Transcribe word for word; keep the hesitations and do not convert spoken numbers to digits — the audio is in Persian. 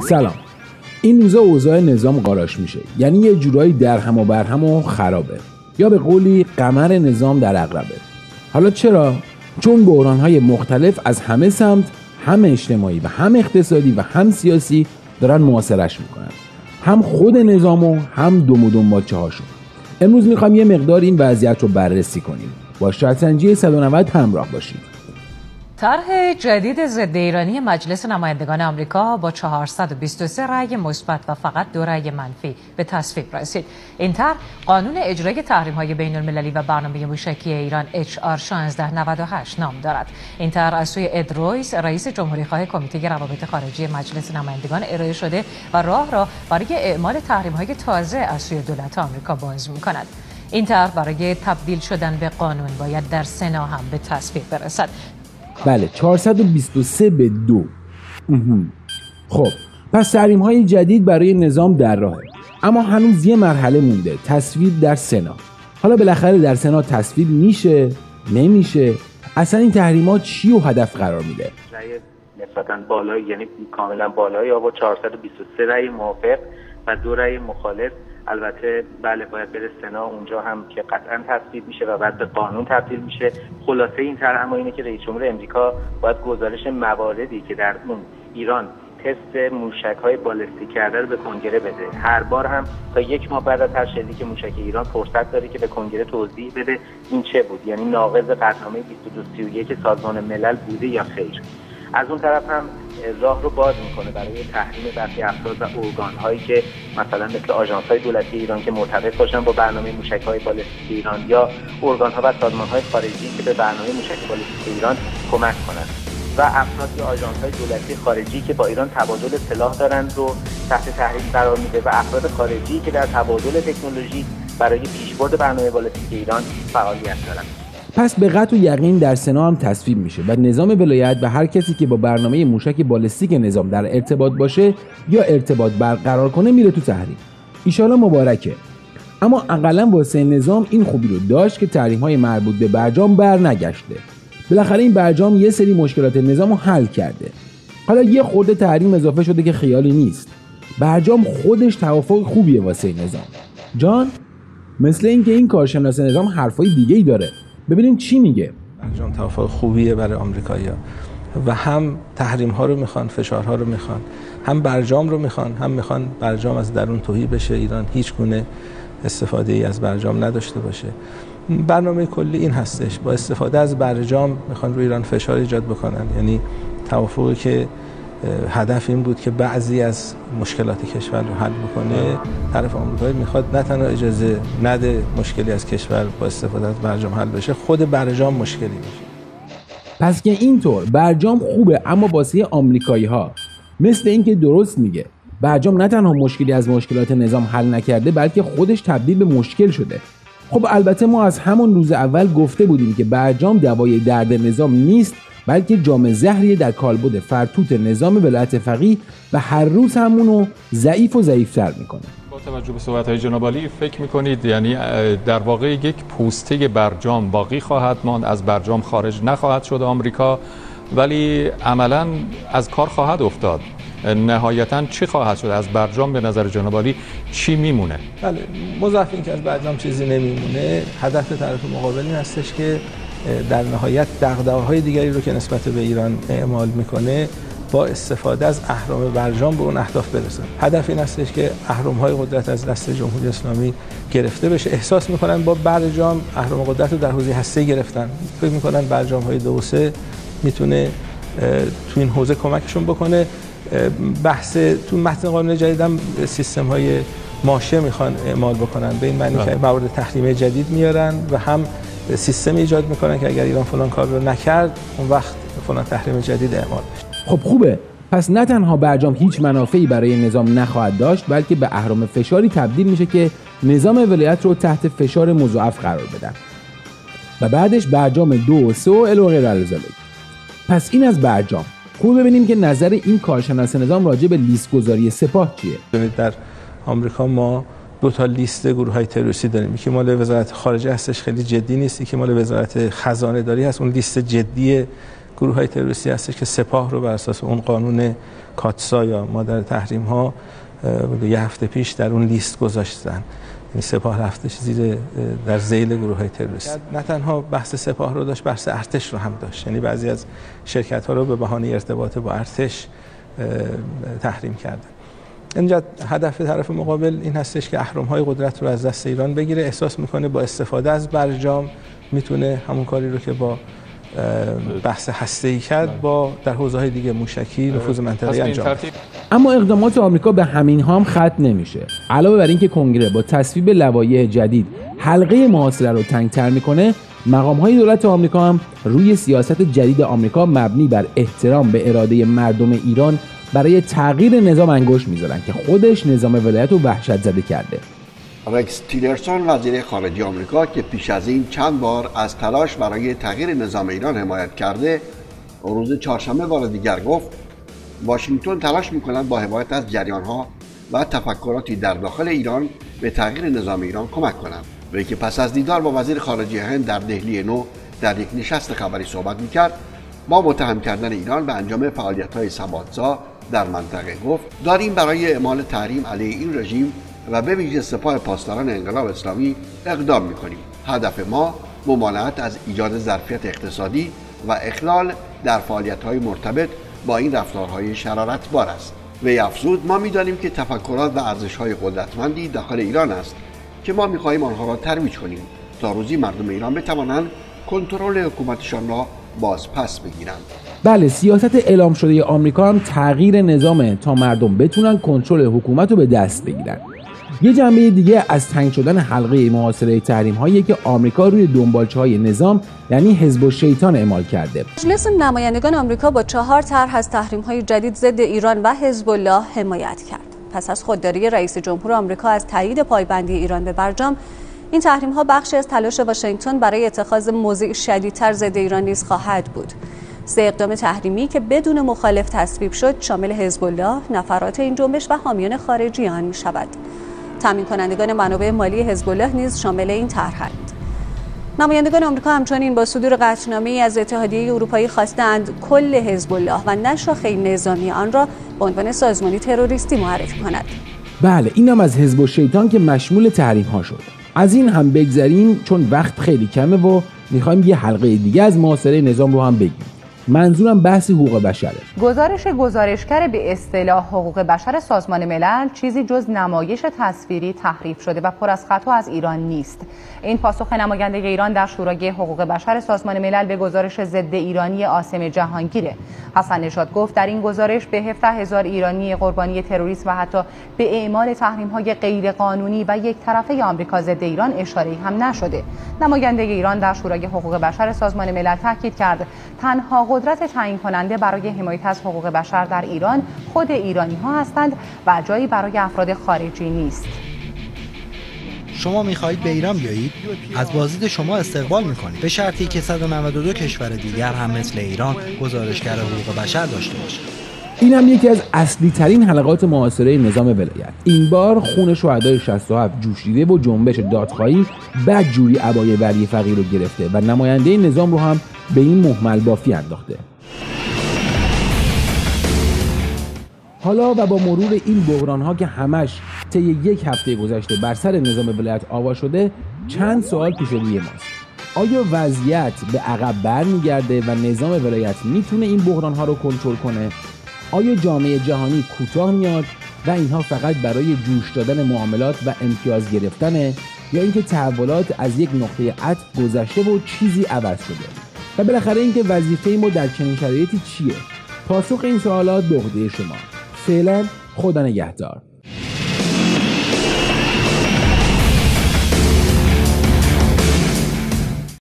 سلام. این روزا اوضاع نظام قاراش میشه، یعنی یه جورایی درهم و برهم و خرابه، یا به قولی قمر نظام در عقربه. حالا چرا؟ چون بحران‌های مختلف از همه سمت، هم اجتماعی و هم اقتصادی و هم سیاسی دارن محاصرش میکنن، هم خود نظام و هم دم و دنبالچه هاشون. امروز میخوام یه مقدار این وضعیت رو بررسی کنیم. با شطرنجی صد و نود همراه باشید. طرح جدید ضد ایرانی مجلس نمایندگان آمریکا با چهارصد و بیست و سه رأی مثبت و فقط دو رأی منفی به تصویب رسید. این طرح قانون اجرای تحریم‌های بین‌المللی و برنامه موشکی ایران اچ آر شانزده نود و هشت نام دارد. این طرح از سوی اد رویس، رئیس جمهوری‌خواه کمیته روابط خارجی مجلس نمایندگان ارائه شده و راه را برای اعمال تحریم‌های تازه از سوی دولت آمریکا باز می‌کند. این طرح برای تبدیل شدن به قانون باید در سنا هم به تصویب برسد. بله، چهارصد و بیست و سه به دو. خب پس تحریم‌های جدید برای نظام در راهه، اما هنوز یه مرحله مونده، تصویب در سنا. حالا بالاخره در سنا تصویب میشه نمیشه؟ اصلا این تحریم‌ها چی و هدف قرار میده؟ رأی نسبتاً بالایی، یعنی کاملا بالایی، با چهارصد و بیست و سه رأی موافق و دو رأی مخالف. البته بله باید بره سنا، اونجا هم که قطعا تصویب میشه و بعد به قانون تبدیل میشه. خلاصه این طرح اما اینه که رئیس جمهور امریکا باید گزارش مواردی که در اون ایران تست موشک‌های بالستیک کرده رو به کنگره بده. هر بار هم تا یک ماه بعد از هر شلیک موشک ایران فرصت داره که به کنگره توضیح بده این چه بود، یعنی ناقض قطعنامه بیست و دو سی و یک سازمان ملل بوده یا خیر. از اون طرف هم راه رو باز میکنه برای تحریم برخی افراد و ارگان هایی که مثلا مثل آژانس های دولتی ایران که مرتبط باشن با برنامه موشک های بالستیک ایران، یا ارگان ها و سازمان های خارجی که به برنامه موشک بالستیک ایران کمک کنند، و افراد یا آژانس های دولتی خارجی که با ایران تبادل سلاح دارند رو تحت تحریم قرار میده، و افراد خارجی که در تبادل تکنولوژی برای پیشبرد برنامه بالستیک ایران فعالیت دارند. پس به قطع و یقین در سنا هم تصویب میشه و نظام ولایت و هر کسی که با برنامه موشک بالستیک نظام در ارتباط باشه یا ارتباط برقرار کنه میره تو تحریم. ایشالا مبارکه. اما اقلا واسه نظام این خوبی رو داشت که تحریم‌های مربوط به برجام بر نگشته. بالاخره این برجام یه سری مشکلات نظام رو حل کرده. حالا یه خورده تحریم اضافه شده که خیالی نیست. برجام خودش توافق خوبیه واسه نظام. جان، مثل اینکه این کارشناس نظام حرفای دیگه‌ای داره. ببینیم چی میگه. برجام توافق خوبیه برای آمریکایی‌ها و هم تحریم ها رو میخوان، فشارها رو میخوان، هم برجام رو میخوان، هم میخوان برجام از درون تهی بشه، ایران هیچ گونه استفاده ای از برجام نداشته باشه. برنامه کلی این هستش، با استفاده از برجام میخوان روی ایران فشار ایجاد بکنن، یعنی توافقی که هدف این بود که بعضی از مشکلات کشور رو حل بکنه، طرف آمریکایی میخواد نه تنها اجازه نده مشکلی از کشور با استفاده از برجام حل بشه، خود برجام مشکلی بشه. پس که اینطور برجام خوبه، اما واسه آمریکایی ها مثل اینکه درست میگه، برجام نه تنها مشکلی از مشکلات نظام حل نکرده بلکه خودش تبدیل به مشکل شده. خب البته ما از همون روز اول گفته بودیم که برجام دوای درد نظام نیست، بلکه جام زهری در کالبد فرتوت نظام ولایت فقیه و هر روز همونو ضعیف و ضعیف‌تر میکنه. با توجه به صحبت‌های جناب عالی فکر میکنید یعنی در واقع یک پوسته برجام باقی خواهد ماند، از برجام خارج نخواهد شد آمریکا، ولی عملاً از کار خواهد افتاد؟ نهایتاً چی خواهد شد از برجام؟ به نظر جناب عالی چی میمونه؟ بله، مضاف این که از برجام چیزی نمیمونه، هدف طرف مقابل این هستش که در نهایت دغدغه‌های دیگری رو که نسبت به ایران اعمال میکنه با استفاده از اهرم برجام به اون اهداف برسن. هدف این هستش که اهرم‌های قدرت از دست جمهوری اسلامی گرفته بشه. احساس میکنن با برجام اهرم قدرت رو در حوزه هسته‌ای گرفتن، فکر میکنن برجام‌های دو و سه میتونه تو این حوزه کمکشون بکنه. بحث تو متن قانون جدیدم سیستم‌های ماشه میخوان اعمال بکنن، به این معنی که موارد تحریمی جدید میارن و هم سیستم ایجاد میکنن که اگر ایران فلان کار رو نکرد اون وقت فلان تحریم جدید اعمال بشه. خب خوبه، پس نه تنها برجام هیچ منافعی برای نظام نخواهد داشت بلکه به اهرم فشاری تبدیل میشه که نظام ولایت رو تحت فشار مضاعف قرار بدن و بعدش برجام دو و سه و الی غیر الذالک. پس این از برجام. خوب ببینیم که نظر این کارشناس نظام راجع به لیست گذاری سپاه چیه. ببینید در آمریکا ما دو تا لیست گروه‌های تروریستی داریم، یکی مال وزارت خارجه هستش خیلی جدی نیست، یکی مال وزارت خزانه داری هست، اون لیست جدی گروه‌های تروریستی هستش که سپاه رو بر اساس اون قانون کاتسا یا مادر تحریم ها یه هفته پیش در اون لیست گذاشتن. یعنی سپاه رفتش زیر در ذیل گروه‌های تروریستی. نه تنها بحث سپاه رو داشت، بحث ارتش رو هم داشت. یعنی بعضی از شرکت‌ها رو به بهانه ارتباط با ارتش تحریم کردن. اینجا هدف طرف مقابل این هستش که اهرم‌های قدرت رو از دست ایران بگیره. احساس میکنه با استفاده از برجام میتونه همون کاری رو که با بحث هسته‌ای کرد با در حوزه‌های دیگه موشکی نفوذ منطقه‌ای انجام بده. اما اقدامات آمریکا به همین ها هم ختم نمیشه. علاوه بر اینکه کنگره با تصویب لوایح جدید حلقه محاصره رو تنگ‌تر میکنه، مقام‌های دولت آمریکا هم روی سیاست جدید آمریکا مبنی بر احترام به اراده مردم ایران برای تغییر نظام انگشت میذارن که خودش نظام ولایت رو وحشت زده کرده. رکس تیلرسون وزیر خارجه آمریکا که پیش از این چند بار از تلاش برای تغییر نظام ایران حمایت کرده، روز چهارشنبه بار دیگر گفت واشنگتن تلاش می‌کند با حمایت از جریان‌ها و تفکراتی در داخل ایران به تغییر نظام ایران کمک کند. وی که پس از دیدار با وزیر خارجه هند در دهلی نو در یک نشست خبری صحبت می‌کرد، با متهم کردن ایران به انجام فعالیت‌های ثبات‌ساز در منطقه گفت داریم برای اعمال تحریم علیه این رژیم و به ویژه سپاه پاسداران انقلاب اسلامی اقدام می‌کنیم. هدف ما ممانعت از ایجاد ظرفیت اقتصادی و اخلال در فعالیت‌های مرتبط با این رفتارهای شرارتبار است. وی افزود ما می‌دانیم که تفکرات و ارزش‌های قدرتمندی داخل ایران است که ما می‌خواهیم آنها را ترویج کنیم تا روزی مردم ایران بتوانند کنترل حکومتشان را باز پس بگیرند. بله، سیاست اعلام شده آمریکا هم تغییر نظامه تا مردم بتونن کنترل حکومت رو به دست بگیرن. یه جنبه دیگه از تنگ شدن حلقه محاصره تحریم هایی که آمریکا روی دنبالچه های نظام یعنی حزب الشیطان اعمال کرده. مجلس نمایندگان آمریکا با چهار طرح از تحریم های جدید ضد ایران و حزب الله حمایت کرد. پس از خودداری رئیس جمهور آمریکا از تایید پایبندی ایران به برجام، این تحریم ها بخشی از تلاش واشنگتن برای اتخاذ موضع شدیدتر ضد ایران نیز خواهد بود. سه اقدام تحریمی که بدون مخالف تصویب شد شامل حزب الله، نفرات این جنبش و حامیان خارجی آن می شود. تامین کنندگان منابع مالی حزب الله نیز شامل این طرحند. نمایندگان آمریکا همچنین با صدور قطعنامه‌ای از اتحادیه اروپایی خواستند کل حزب الله و نه شاخه نظامی آن را به عنوان سازمانی تروریستی معرفی کند. بله، اینم از حزب الشیطان که مشمول تحریم ها شد. از این هم بگذریم چون وقت خیلی کمه و میخوایم یه حلقه دیگه از محاصره نظام رو هم بگیم. منظورم بحث حقوق بشره. گزارش گزارشگر به اصطلاح حقوق بشر سازمان ملل چیزی جز نمایش تصویری تحریف شده و پر از خطا از ایران نیست. این پاسخ نماینده ایران در شورای حقوق بشر سازمان ملل به گزارش ضد ایرانی عاصم جهانگیره. حسن نژاد گفت در این گزارش به هفده هزار ایرانی قربانی تروریسم و حتی به اعمال تحریم‌های غیرقانونی و یک طرفه آمریکا ضد ایران اشاره‌ای هم نشده. نماینده ایران در شورای حقوق بشر سازمان ملل تاکید کرد تنها قدرت تعیین کننده برای حمایت از حقوق بشر در ایران خود ایرانی ها هستند و جایی برای افراد خارجی نیست. شما میخواهید به ایران بیایید؟ از بازدید شما استقبال میکنید به شرطی که صد و نود و دو کشور دیگر هم مثل ایران گزارشگر حقوق بشر داشته باشند. این هم یکی از اصلی ترین حلقات محاصره نظام ولایت. این بار خون شهدای شصت و هفت جوشیده و جنبش دادخواهی بدجوری عبای ولی فقیر رو گرفته و نماینده نظام رو هم به این مهمل بافی انداخته. حالا و با مرور این بحران ها که همش طی یک هفته گذشته بر سر نظام ولایت آوا شده، چند سوال پیش روی ماست. آیا وضعیت به عقب برمیگرده و نظام ولایت میتونه این بحران ها رو کنترل کنه؟ آیا جامعه جهانی کوتاه میاد و اینها فقط برای جوش دادن معاملات و امتیاز گرفتنه، یا اینکه تحولات از یک نقطه عطف گذشته و چیزی عوض شده؟ و بالاخره اینکه وظیفه ما در چنین شرایطی چیه؟ پاسخ این سوالات به عهده شما. فعلا خدا نگهدار.